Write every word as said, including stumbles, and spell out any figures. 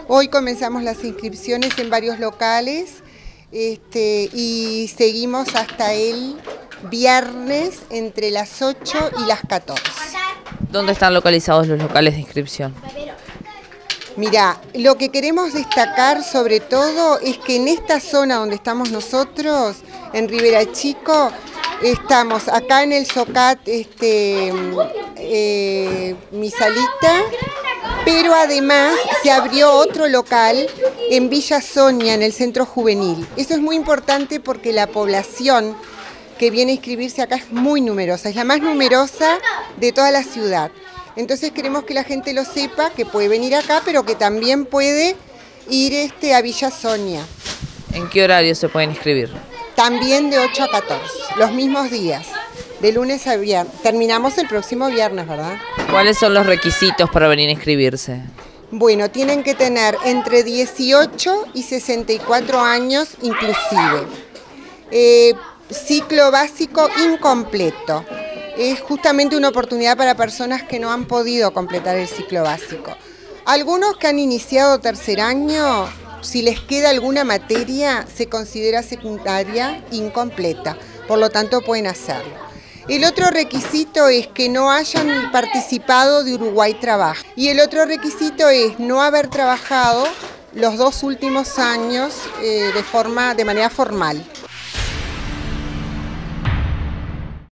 Hoy comenzamos las inscripciones en varios locales este, y seguimos hasta el viernes entre las ocho y las catorce. ¿Dónde están localizados los locales de inscripción? Mirá, lo que queremos destacar sobre todo es que en esta zona donde estamos nosotros, en Rivera Chico, estamos acá en el Socat, este, eh, Misalita, pero además se abrió otro local en Villa Sonia, en el centro juvenil. Eso es muy importante porque la población que viene a inscribirse acá es muy numerosa, es la más numerosa de toda la ciudad. Entonces queremos que la gente lo sepa, que puede venir acá, pero que también puede ir este, a Villa Sonia. ¿En qué horario se pueden inscribir? También de ocho a catorce, los mismos días, de lunes a viernes. Terminamos el próximo viernes, ¿verdad? ¿Cuáles son los requisitos para venir a inscribirse? Bueno, tienen que tener entre dieciocho y sesenta y cuatro años inclusive. Eh, ciclo básico incompleto. Es justamente una oportunidad para personas que no han podido completar el ciclo básico. Algunos que han iniciado tercer año, si les queda alguna materia, se considera secundaria incompleta, por lo tanto pueden hacerlo. El otro requisito es que no hayan participado de Uruguay Trabaja. Y el otro requisito es no haber trabajado los dos últimos años eh, de forma, de manera formal.